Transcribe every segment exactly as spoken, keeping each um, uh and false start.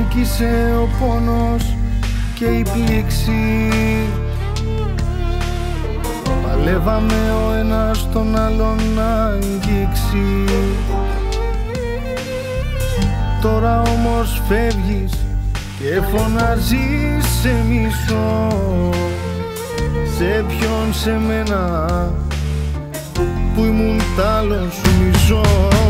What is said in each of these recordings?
νίκησε ο πόνος και η πλήξη. Παλεύαμε ο ένας τον άλλον να αγγίξει. Τώρα όμως φεύγεις και φωνάζεις σε μισό. Σε ποιον, σε μένα που ήμουν τ' άλλο σου μισό.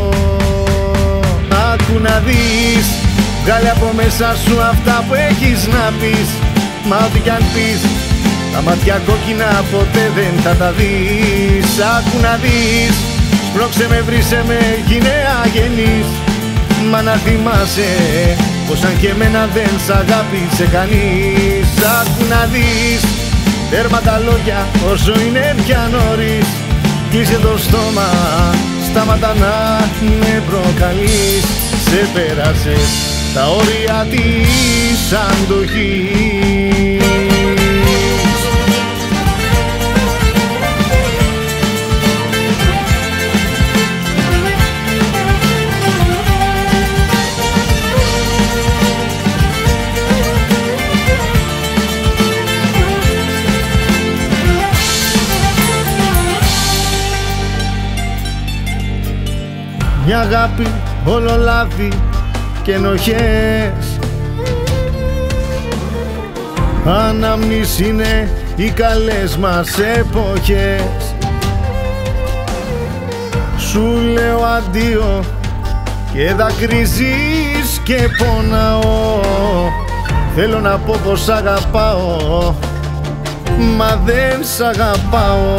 Άκου να δεις, βγάλε από μέσα σου αυτά που έχεις να πεις. Μα ό,τι κι αν πεις, τα μάτια κόκκινα ποτέ δεν θα τα δεις. Άκου να δεις, σπρώξε με, βρήσε με, γίνε αγενής. Μα να θυμάσαι πως αν και εμένα δεν σ' αγάπησε κανείς. Άκου να δεις, τέρμα τα λόγια όσο είναι πια νωρίς. Κλείσε το στόμα, στάματα να με προκαλείς. Σε πέρασες τα όρια της αντοχής. Μια αγάπη όλο λάθη και ενοχές. Ανάμνης είναι οι καλές μας εποχές. Σου λέω αντίο και δακρύζεις και πονάω. Θέλω να πω πως αγαπάω, μα δεν σ' αγαπάω.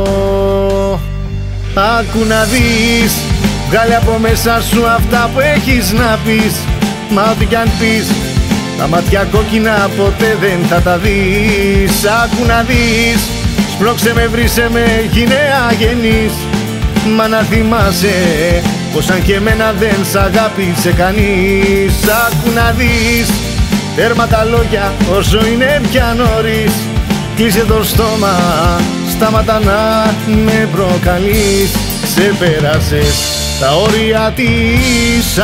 Άκου να δεις, βγάλε από μέσα σου αυτά που έχεις να πεις. Μα ό,τι κι αν πεις, τα μάτια κόκκινα ποτέ δεν θα τα δεις. Άκου να δεις, σπρώξε με, βρήσε με, γίνε αγενής. Μα να θυμάσαι πως αν και εμένα δεν σ' αγάπησε κανείς. Άκου να δεις, τέρμα τα λόγια όσο είναι πια νωρίς. Κλείσε το στόμα, στάματα να με προκαλείς. Σε πέρασες τα όρια της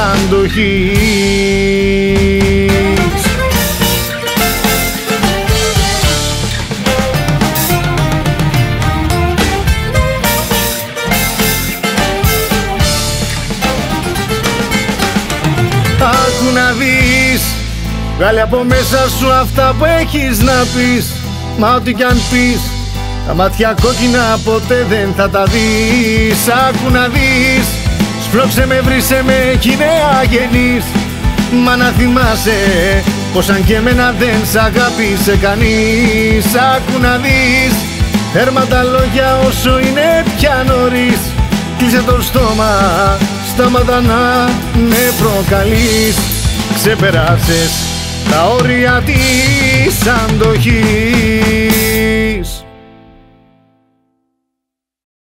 αντοχής. Άκου να δεις, βγάλε από μέσα σου αυτά που έχεις να πεις. Μα ό,τι κι αν πεις, τα μάτια κόκκινα ποτέ δεν θα τα δεις. Άκου να δεις, σπρώξε με, βρήσε με, γίνε αγενής. Μα να θυμάσαι πως αν και εμένα δεν σ' αγάπησε κανείς. Άκου να δεις, τέρμα τα λόγια όσο είναι πια νωρίς. Κλείσε το στόμα, στάματα να με προκαλείς. Ξεπεράσες τα όρια της αντοχής.